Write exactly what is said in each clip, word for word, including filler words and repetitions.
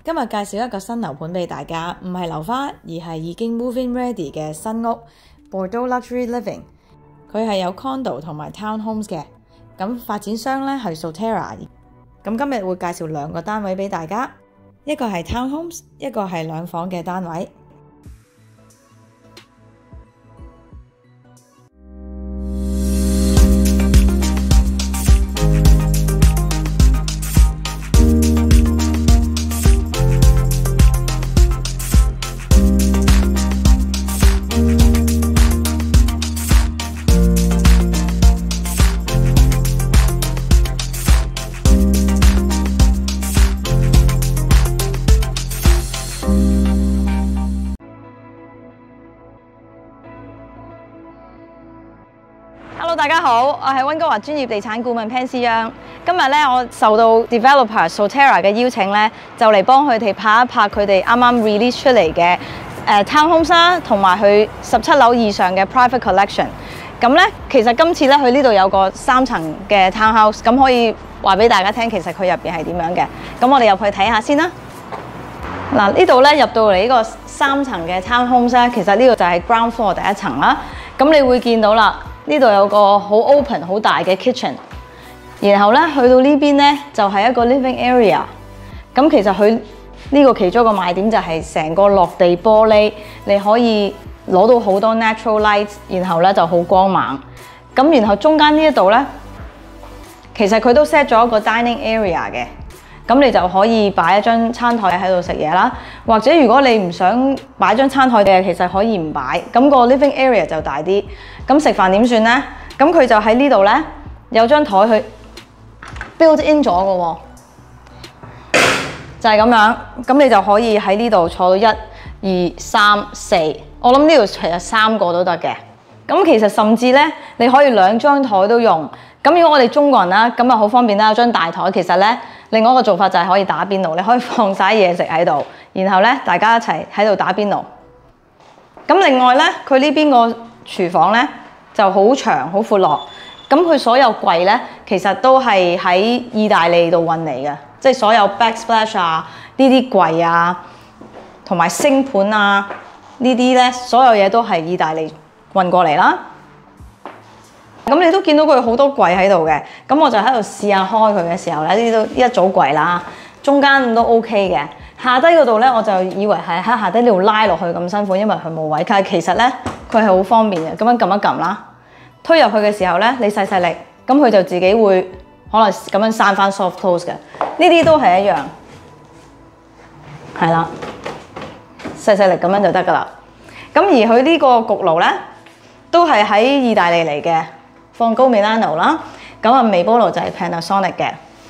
今日介紹一個新樓盤俾大家，唔係樓花，而係已經 move-in ready 嘅新屋 Bordeaux Luxury Living。佢係有 condo 同埋 townhomes 嘅，咁發展商咧係 Sotera。咁今日會介紹兩個單位俾大家，一個係 townhomes， 一個係兩房嘅單位。 Hello， 大家好，我係溫哥華專業地產顧問 Pansy Young。今日咧，我受到 developer Sotera 嘅邀請咧，就嚟幫佢哋拍一拍佢哋啱啱 release 出嚟嘅誒 townhomes 啦，同埋佢十七樓以上嘅 private collection。咁咧，其實今次咧，佢呢度有個三層嘅 townhouse， 咁可以話俾大家聽，其實佢入邊係點樣嘅。咁我哋入去睇下先啦。嗱，呢度咧入到嚟呢個三層嘅 townhomes 咧，其實呢個就係 ground floor 第一層啦。咁你會見到啦。呢度有個好 open 好大嘅 kitchen， 然後咧去到呢邊咧就係、是、一個 living area。咁其實佢呢個其中一個賣點就係成個落地玻璃，你可以攞到好多 natural light， 然後咧就好光猛。咁然後中間呢一度咧，其實佢都 set 咗一個 dining area 嘅，咁你就可以擺一張餐台喺度食嘢啦。或者如果你唔想擺張餐台嘅，其實可以唔擺，咁、個 living area 就大啲。咁食飯點算呢？咁佢就喺呢度咧，有張台去 build in 咗嘅喎，就係、是、咁樣。咁你就可以喺呢度坐到一、二、三、四。我諗呢度其實三個都得嘅。咁其實甚至咧，你可以兩張台都用。咁如果我哋中國人啦，咁啊好方便啦，有張大台。其實咧，另外一個做法就係可以打邊爐，你可以放晒嘢食喺度，然後咧大家一齊喺度打邊爐。咁另外咧，佢呢邊個廚房咧就好長好闊落，咁佢所有櫃咧其實都係喺意大利度運嚟嘅，即係所有 backsplash 啊呢啲櫃啊，同埋星盤啊呢啲咧，所有嘢都係意大利運過嚟啦。咁你都見到佢好多櫃喺度嘅，咁我就喺度試下開佢嘅時候咧，呢度一組櫃啦，中間都 OK 嘅。下低嗰度咧，我就以為係喺下低呢度拉落去咁辛苦，因為佢冇位。但係其實咧，佢係好方便嘅。咁樣撳一撳啦，推入去嘅時候咧，你細細力，咁佢就自己會可能咁樣閂翻 soft close 嘅。呢啲都係一樣，係啦，細細力咁樣就得噶啦。咁而佢呢個焗爐咧，都係喺意大利嚟嘅，放高 Milano 啦。咁啊，微波爐就係 Panasonic 嘅。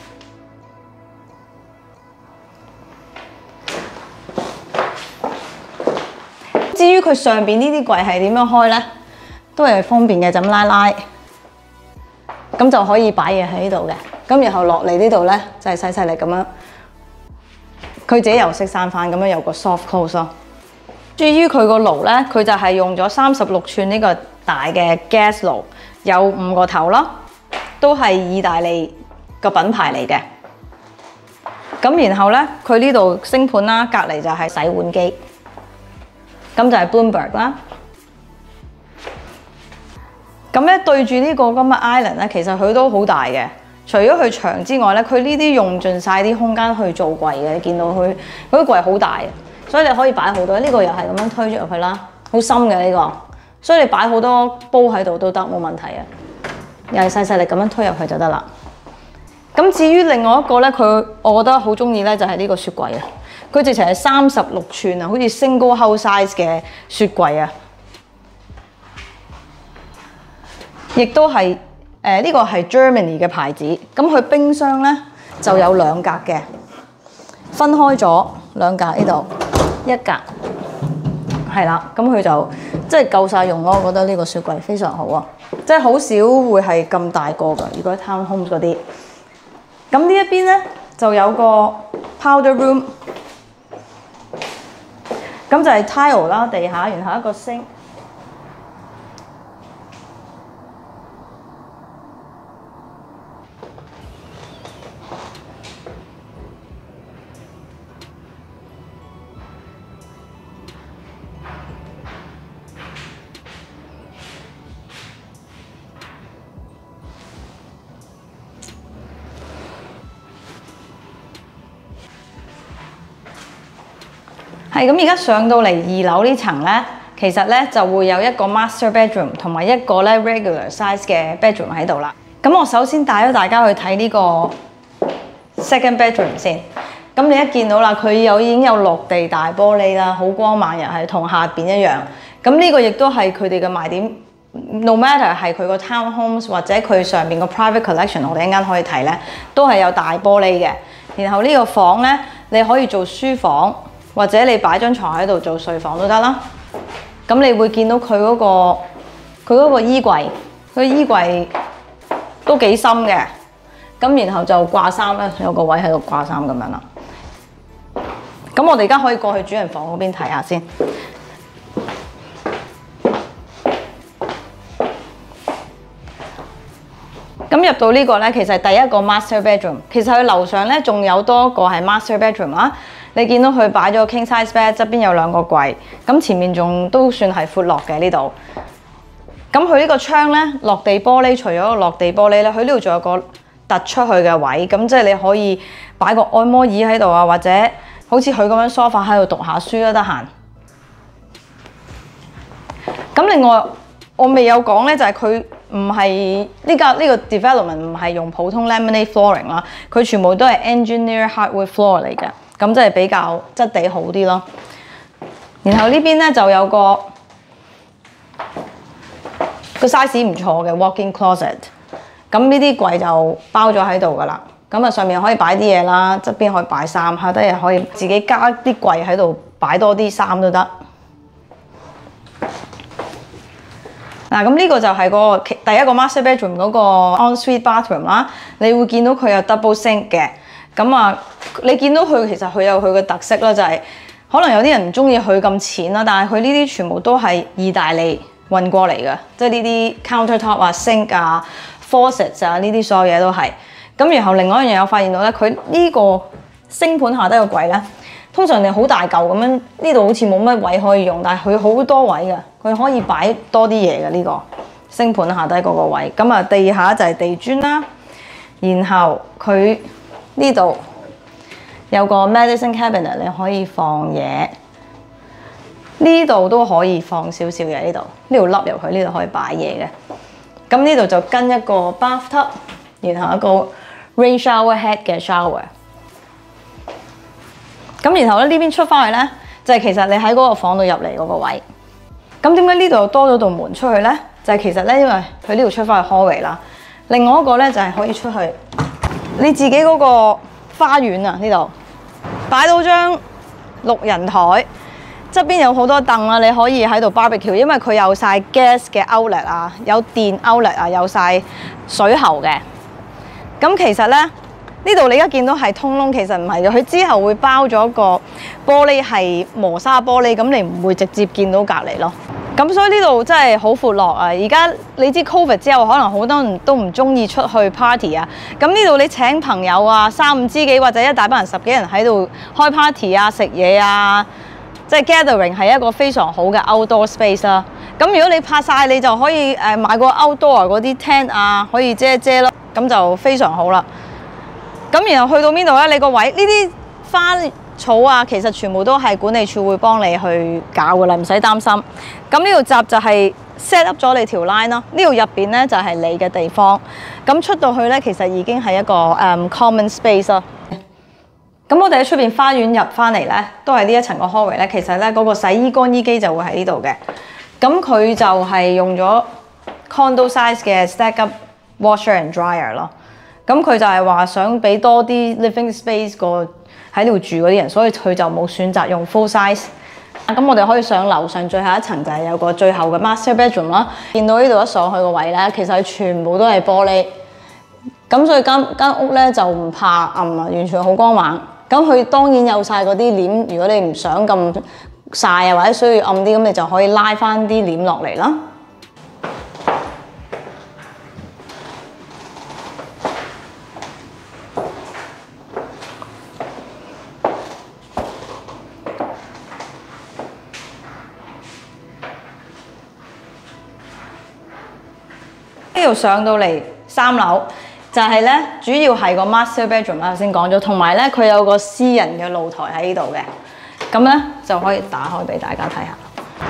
至於佢上邊呢啲櫃係點樣開咧，都係方便嘅，就咁拉拉，咁就可以擺嘢喺呢度嘅。咁然後落嚟呢度咧，就係細細力咁樣，佢自己又識閂翻，咁樣有個 soft close 咯。至於佢個爐咧，佢就係用咗三十六寸呢個大嘅 gas 爐，有五個頭咯，都係意大利個品牌嚟嘅。咁然後咧，佢呢度星盤啦，隔離就係洗碗機。咁就係 Bloomberg 啦。咁咧對住呢個咁嘅 island 咧，其實佢都好大嘅。除咗佢長之外咧，佢呢啲用盡晒啲空間去做櫃嘅。你見到佢嗰啲櫃好大，所以你可以擺好多。呢個又係咁樣推咗入去啦，好深嘅呢個，所以你擺好多煲喺度都得，冇問題啊。又係細細力咁樣推入去就得啦。咁至於另外一個咧，佢我覺得好中意咧，就係呢個雪櫃啊。佢直情係三十六寸啊，好似 single house size 嘅雪櫃啊，亦都係誒呢個係 Germany 嘅牌子。咁佢冰箱咧就有兩格嘅，分開咗兩格，呢度一格，係啦。咁佢就即係夠晒用咯。我覺得呢個雪櫃非常好啊，即係好少會係咁大個㗎。如果 townhomes 嗰啲，咁呢一邊咧就有個 powder room。咁就係 tile 啦，地下，然後一個 sink。 係咁，而家上到嚟二樓呢層咧，其實咧就會有一個 master bedroom 同埋一個咧 regular size 嘅 bedroom 喺度啦。咁我首先帶咗大家去睇呢個 second bedroom 先。咁你一見到啦，佢有已經有落地大玻璃啦，好光猛，又係同下邊一樣。咁呢個亦都係佢哋嘅賣點。No matter 係佢個 townhomes 或者佢上邊個 private collection， 我哋一陣間可以睇咧，都係有大玻璃嘅。然後呢個房咧，你可以做書房，或者你擺張床喺度做睡房都得啦。咁你會見到佢嗰個佢嗰個衣櫃，佢衣櫃都幾深嘅。咁然後就掛衫咧，有個位喺度掛衫咁樣啦。咁我哋而家可以過去主人房嗰邊睇下先。咁入到呢個咧，其實係第一個 master bedroom。其實佢樓上咧仲有多個係 master bedroom 啦。你見到佢擺咗個 king size bed，側邊有兩個櫃，咁前面仲都算係闊落嘅呢度。咁佢呢個窗咧，落地玻璃，除咗個落地玻璃咧，佢呢度仲有個突出去嘅位，咁即係你可以擺個按摩椅喺度啊，或者好似佢咁樣 sofa 喺度讀下書都得閒。咁另外我未有講咧，就係佢唔係呢個呢個 development 唔係用普通 laminate flooring 啦，佢全部都係 engineer hardwood floor 嚟嘅，咁即係比較質地好啲咯。然後呢邊咧就有個個 size 唔錯嘅 walk-in closet， 咁呢啲櫃就包咗喺度噶啦。咁啊上面可以擺啲嘢啦，側邊可以擺衫，下低又可以自己加啲櫃喺度擺多啲衫都得。嗱，咁呢個就係個第一個 master bedroom 嗰個 ensuite bathroom 啦。你會見到佢有 double sink 嘅。咁啊，你見到佢其實佢有佢嘅特色啦，就係、是、可能有啲人唔中意佢咁淺啦，但係佢呢啲全部都係意大利運過嚟嘅，即係呢啲 countertop 啊、sink 啊、faucets 啊呢啲所有嘢都係。咁然後另外一樣嘢我發現到咧，佢呢個星盤下低個櫃咧，通常你好大嚿咁樣，呢度好似冇乜位可以用，但係佢好多位嘅，佢可以擺多啲嘢嘅呢個星盤下低嗰個位。咁啊，地下就係地磚啦，然後佢呢度有個 medicine cabinet， 你可以放嘢，呢度都可以放少少嘢，呢度呢度凹入去，呢度可以擺嘢嘅。咁呢度就跟一個 bathtub， 然後一個 rain shower head 嘅 shower。咁然後咧呢邊出翻去咧，就係、是、其實你喺嗰個房度入嚟嗰個位。咁點解呢度多咗道門出去咧？就係、是、其實咧，因為佢呢度出翻去 hallway 啦。另外一個咧就係、是、可以出去你自己嗰個花園啊，呢度擺到張六人台，側邊有好多凳啦，你可以喺度 barbecue， 因為佢有晒 gas 嘅 outlet 啊，有電 outlet 啊，有晒水喉嘅。咁其實咧，呢度你而家見到係通窿，其實唔係嘅，佢之後會包咗個玻璃係磨砂玻璃，咁你唔會直接見到隔離咯。咁所以呢度真係好闊落啊！而家你知 Covid 之後，可能好多人都唔中意出去 party 啊。咁呢度你請朋友啊，三五知己或者一大班人十幾人喺度開 party 啊、食嘢啊，即係 gathering 係一個非常好嘅 outdoor space 啦。咁如果你拍晒，你就可以誒買個 outdoor 嗰啲 tent 啊，可以遮一遮咯，咁就非常好啦。咁然後去到邊度咧？你個位呢啲花草啊，其實全部都係管理處會幫你去搞噶啦，唔使擔心。咁呢度閘就係 set up 咗你條 line 咯。呢度入邊咧就係你嘅地方。咁出到去咧，其實已經係一個誒、um, common space 咯。咁我哋喺出邊花園入翻嚟咧，都係呢一層個 hallway 咧。其實咧嗰、那個洗衣乾衣機就會喺呢度嘅。咁佢就係用咗 condo size 嘅 stack up washer and dryer 咯。咁佢就係話想俾多啲 living space 個喺度住嗰啲人，所以佢就冇選擇用 full size。咁我哋可以上樓上最後一層，就係有個最後嘅 master bedroom 啦。見到呢度一上去個位咧，其實佢全部都係玻璃，咁所以間間屋咧就唔怕暗啊，完全好光猛。咁佢當然有晒嗰啲簾，如果你唔想咁曬啊，或者需要暗啲，咁你就可以拉翻啲簾落嚟啦。呢度上到嚟三樓就係咧，主要係個 master bedroom 啦，頭先講咗，同埋咧佢有個私人嘅露台喺呢度嘅。 咁咧就可以打開俾大家睇下。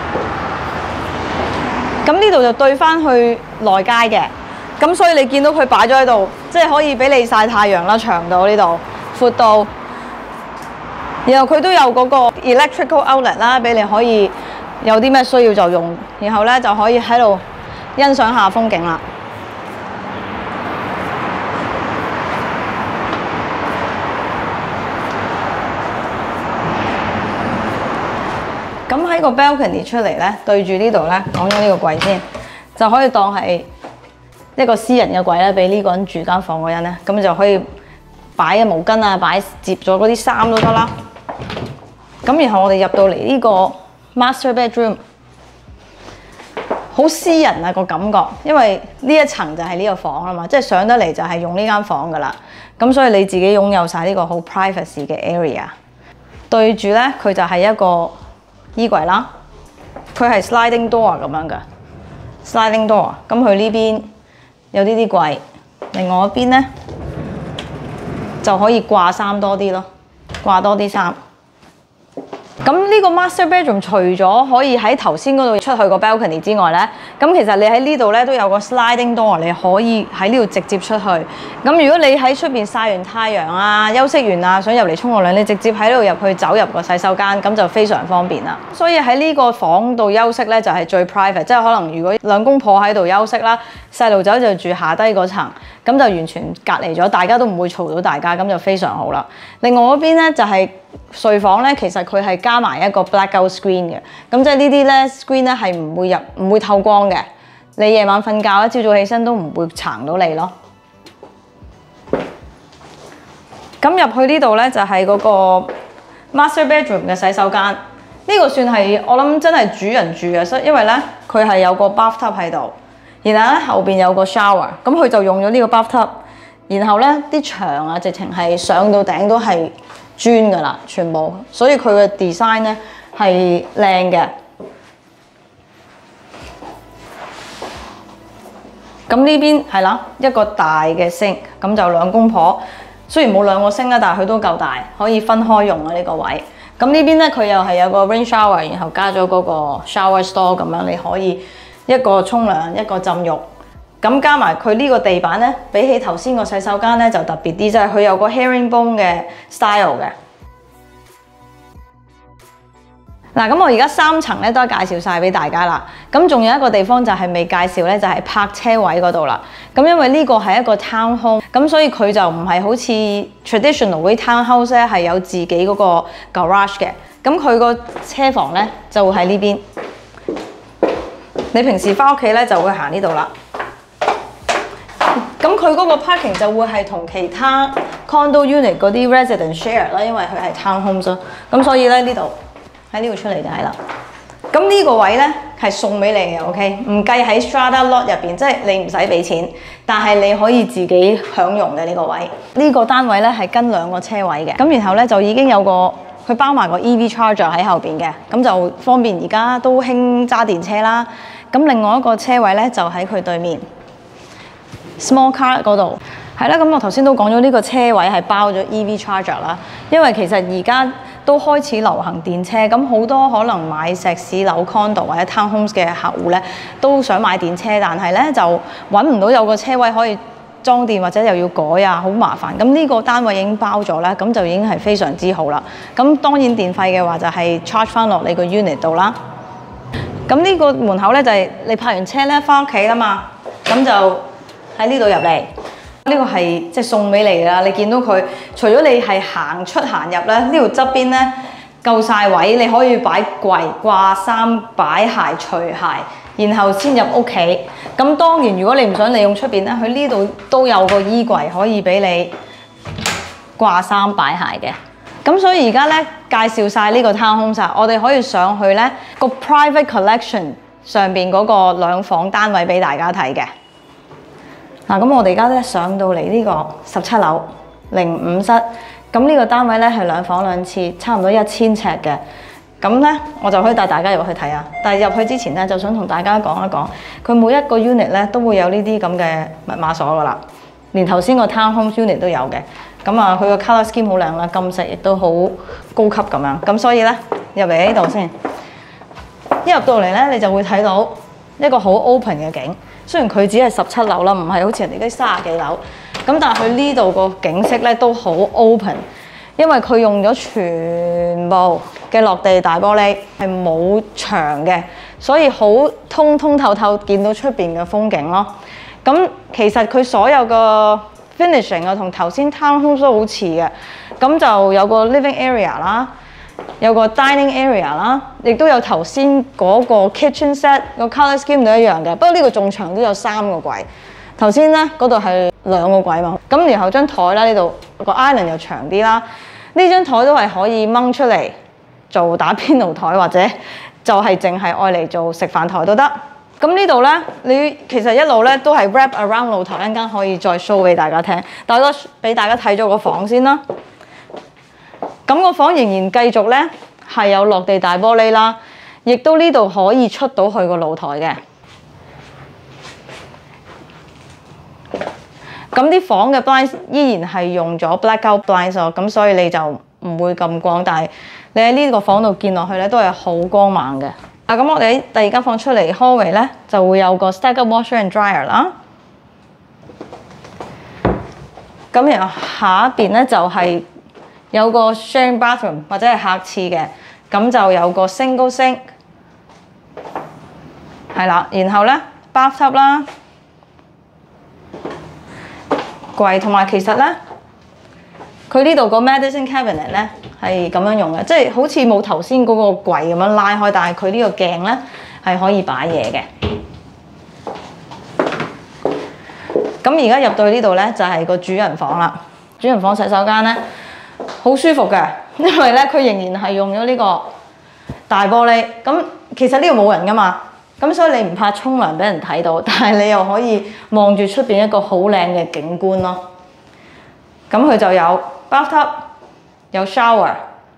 咁呢度就對翻去內街嘅，咁所以你見到佢擺咗喺度，即係可以俾你曬太陽啦，長到呢度，闊到。然後佢都有嗰個 electrical outlet 啦，俾你可以有啲咩需要就用，然後咧就可以喺度欣賞下風景啦。咁喺個 balcony 出嚟咧，對住呢度咧，講咗呢個櫃先，就可以當係一個私人嘅櫃咧，俾呢個人住間房嗰人咧，咁就可以擺嘅毛巾啊，擺摺咗嗰啲衫都得啦。咁然後我哋入到嚟呢個 master bedroom， 好私人啊個感覺，因為呢一層就係呢個房啊嘛，即係上得嚟就係用呢間房噶啦。咁所以你自己擁有晒呢個好 privacy 嘅 area。對住咧，佢就係一個衣櫃啦，佢係 sliding door 咁樣嘅 sliding door。咁佢呢邊有呢啲櫃，另外一邊咧就可以掛衫多啲咯，掛多啲衫。咁呢個 master bedroom 除咗可以喺頭先嗰度出去個 balcony 之外咧，咁其實你喺呢度咧都有個 sliding door， 你可以喺呢度直接出去。咁如果你喺出邊曬完太陽啊、休息完啊，想入嚟沖個涼，你直接喺呢度入去走入個洗手間，咁就非常方便啦。所以喺呢個房度休息咧就係最 private， 即係可能如果兩公婆喺度休息啦，細路仔就住下低嗰層，咁就完全隔離咗，大家都唔會嘈到大家，咁就非常好啦。另外嗰邊咧就係、是睡房咧，其實佢係加埋一個 blackout screen 嘅，咁即係呢啲咧 screen 咧係唔會入唔會透光嘅，你夜晚瞓覺一朝早起身都唔會撐到你咯。咁入去呢度咧就係、是、嗰個 master bedroom 嘅洗手間，呢、這個算係我諗真係主人住嘅，因為咧佢係有個 bathtub 喺度，然後咧後邊有個 shower， 咁佢就用咗呢個 bathtub， 然後咧啲牆啊直情係上到頂都係磚噶啦，全部，所以佢嘅 design 咧係靚嘅。咁呢邊係啦，一個大嘅 sink， 咁就兩公婆，雖然冇兩個 sink 啦，但係佢都夠大，可以分開用啊呢、這個位。咁呢邊咧佢又係有個 rain shower， 然後加咗嗰個 shower store 咁樣，你可以一個沖涼，一個浸浴。咁加埋佢呢個地板咧，比起頭先個洗手間咧就特別啲，即係佢有個 herringbone 嘅 style 嘅。嗱，咁我而家三層咧都介紹晒俾大家啦。咁仲有一個地方就係未介紹咧，就係泊車位嗰度啦。咁因為呢個係一個 town home， 咁所以佢就唔係好似 traditional 嗰啲 townhouse 咧係有自己嗰個 garage 嘅。咁佢個車房咧就會喺呢邊。你平時翻屋企咧就會行呢度啦。咁佢嗰個 parking 就會係同其他 condo unit 嗰啲 resident share 啦，因為佢係 town homes 咯。咁所以咧呢度喺呢度出嚟就係啦。咁呢個位咧係送俾你嘅 ，OK？ 唔計喺 strata lot 入邊，即係你唔使俾錢，但係你可以自己享用嘅呢個位。呢、這個單位咧係跟兩個車位嘅，咁然後咧就已經有個佢包埋個 E V charger 喺後邊嘅，咁就方便而家都興揸電車啦。咁另外一個車位咧就喺佢對面。Small car 嗰度係啦，咁我頭先都講咗呢個車位係包咗 E V charger 啦，因為其實而家都開始流行電車，咁好多可能買石屎樓 condo 或者 townhomes 嘅客戶咧都想買電車，但係咧就揾唔到有個車位可以裝電或者又要改啊，好麻煩。咁呢個單位已經包咗啦，咁就已經係非常之好啦。咁當然電費嘅話就係 charge 翻落你個 unit 度啦。咁呢個門口咧就係你泊完車咧翻屋企啦嘛，咁就喺呢度入嚟，呢個係即係送俾你啦。你見到佢，除咗你係行出行入咧，呢度側邊咧夠晒位，你可以擺櫃、掛衫、擺鞋、除鞋，然後先入屋企。咁當然，如果你唔想利用出邊咧，佢呢度都有個衣櫃可以俾你掛衫、擺鞋嘅。咁所以而家咧介紹晒呢個 townhomes， 我哋可以上去咧個 private collection 上邊嗰個兩房單位俾大家睇嘅。嗱，咁我哋而家咧上到嚟呢個十七樓零五室，咁呢個單位咧係兩房兩廁，差唔多一千尺嘅。咁咧我就可以帶大家入去睇下。但係入去之前咧，就想同大家講一講，佢每一個 unit 咧都會有呢啲咁嘅密碼鎖噶啦，連頭先個 townhomes unit 都有嘅。 咁啊，佢個 colour scheme 好靚啦，金色亦都好高級咁樣。咁所以咧入嚟呢度先，一入到嚟咧，你就會睇到一個好 open 嘅景。雖然佢只係十七樓啦，唔係好似人哋啲三十幾樓。咁但係佢呢度個景色咧都好 open， 因為佢用咗全部嘅落地大玻璃，係冇牆嘅，所以好通通透透見到出邊嘅風景咯。咁其實佢所有個 finishing 啊，同頭先 townhouse 都好似嘅。咁就有個 living area 啦，有個 dining area 啦，亦都有頭先嗰個 kitchen set 個 colour scheme 都一樣嘅。不過呢個仲長，都有三個櫃。頭先咧嗰度係兩個櫃嘛。咁然後張台啦，呢度個 island 又長啲啦。呢張台都係可以掹出嚟做打邊爐台，或者就係淨係愛嚟做食飯台都得。咁呢度咧，你其實一路咧都係 wrap around 露台，一陣間可以再 show 俾大家聽。但係我俾大家睇咗個房先啦。咁個房仍然繼續咧係有落地大玻璃啦，亦都呢度可以出到去個露台嘅。咁啲房嘅 blinds 依然係用咗 blackout blinds 咯，咁所以你就唔會咁光。但係你喺呢個房度見落去咧，都係好光猛嘅。啊，咁我哋喺第二間房出嚟 hallway 咧，就會有個 staggered washer and dryer 啦。咁然後下一邊咧就係有個 sharing bathroom 或者係客廁嘅，咁就有個 single sink 係啦。然後咧 bathtub 啦。櫃同埋其實咧，佢呢度個 medicine cabinet 咧係咁樣用嘅，即係好似冇頭先嗰個櫃咁樣拉開，但係佢呢個鏡咧係可以擺嘢嘅。咁而家入到去呢度咧就係個主人房啦。主人房洗手間咧好舒服嘅，因為咧佢仍然係用咗呢個大玻璃。咁其實呢度冇人噶嘛。咁所以你唔怕沖涼俾人睇到，但係你又可以望住出邊一個好靚嘅景觀咯。咁佢就有 bathtub， 有 shower，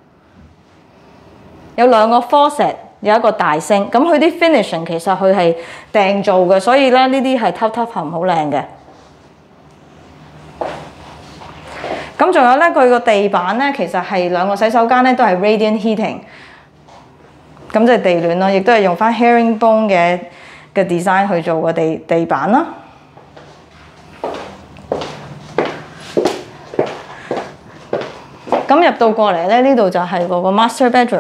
有兩個 faucet， 有一個大星。咁佢啲 finishing 其實佢係訂做嘅，所以咧呢啲係 top top 含好靚嘅。咁仲有咧，佢個地板咧其實係兩個洗手間咧都係 radiant heating。咁即係地暖咯，亦都係用翻 herringbone 嘅嘅 design 去做個地地板啦。咁入到過嚟咧，呢度就係個個 master bedroom。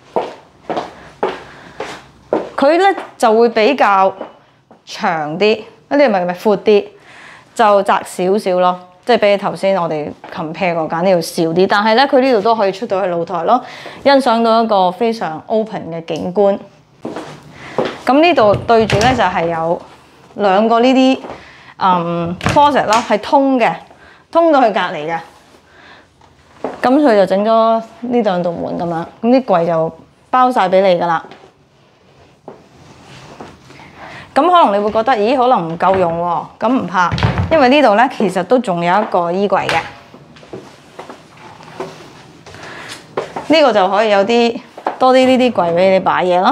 佢咧就會比較長啲，呢啲咪咪闊啲，就窄少少咯。即係比起頭先我哋 compare 嗰間呢度少啲，但係咧佢呢度都可以出到去露台咯，欣賞到一個非常 open 嘅景觀。咁呢度對住咧就係有兩個呢啲嗯 closet 啦，係通嘅，通到去隔離嘅。咁佢就整咗呢兩道門咁樣，咁啲櫃就包晒俾你㗎啦。咁可能你會覺得，咦，可能唔夠用喎？咁唔怕，因為呢度咧其實都仲有一個衣櫃嘅。呢個就可以有啲多啲呢啲櫃俾你擺嘢咯。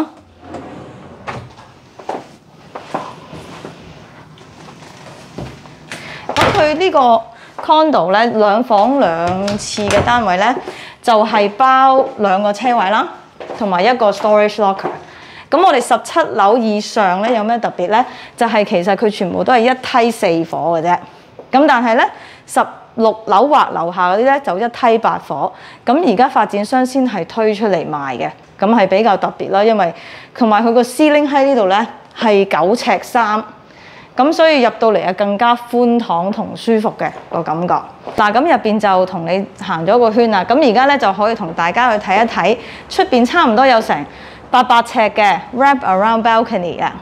咁佢呢個 condo 咧兩房兩廁嘅單位咧，就係包兩個車位啦，同埋一個 storage locker。咁我哋十七樓以上咧有咩特別咧？就係、是、其實佢全部都係一梯四火嘅啫。咁但係咧十六樓或樓下嗰啲咧就一梯八火。咁而家發展商先係推出嚟賣嘅，咁係比較特別啦。因為同埋佢個 ceiling 喺呢度咧係九尺三，咁所以入到嚟啊更加寬敞同舒服嘅個感覺。嗱，咁入邊就同你行咗個圈啦。咁而家咧就可以同大家去睇一睇出邊，差唔多有成八百尺嘅 wrap around balcony 啊！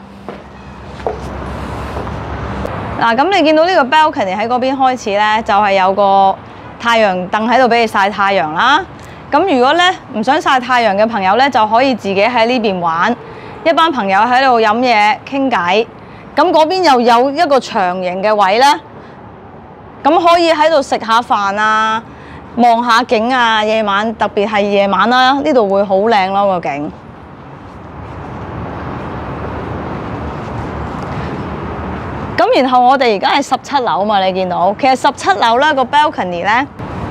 嗱，咁你見到呢個 balcony 喺嗰邊開始咧，就係有個太陽凳喺度俾你曬太陽啦。咁如果咧唔想曬太陽嘅朋友咧，就可以自己喺呢邊玩，一班朋友喺度飲嘢傾偈。咁嗰邊又有一個長形嘅位咧，咁可以喺度食下飯啊，望下景啊。夜晚特別係夜晚啦，呢度會好靚咯個景。咁然後我哋而家係十七樓嘛，你見到其實十七樓咧個 balcony 咧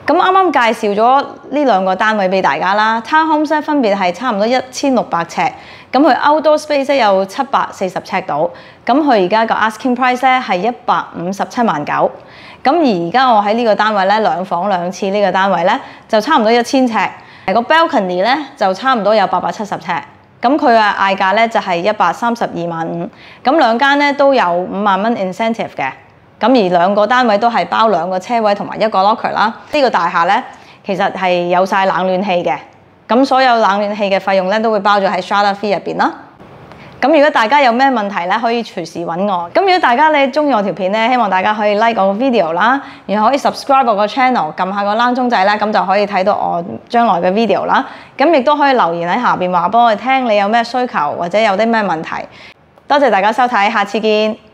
咁啱啱介紹咗呢兩個單位俾大家啦 ，townhomes 咧分別係差唔多一千六百尺，咁佢 outdoor space 咧有七百四十尺度，咁佢而家個 asking price 咧係一百五十七萬九，咁而而家我喺呢個單位咧兩房兩廁呢個單位咧就差唔多一千尺，個 balcony 咧就差唔多有八百七十尺，咁佢嘅嗌價咧就係一百三十二萬五，咁兩間咧都有五萬蚊 incentive 嘅。咁而兩個單位都係包兩個車位同埋一個 locker 啦。呢個大廈咧其實係有晒冷暖氣嘅，咁所有冷暖氣嘅費用咧都會包咗喺 strata fee 入邊啦。咁如果大家有咩問題咧，可以隨時揾我。咁如果大家你中意我條片咧，希望大家可以 like 我個 video 啦，然後可以 subscribe 我個 channel， 撳下個啷鐘仔咧，咁就可以睇到我將來嘅 video 啦。咁亦都可以留言喺下邊話俾我哋聽，你有咩需求或者有啲咩問題。多謝大家收睇，下次見。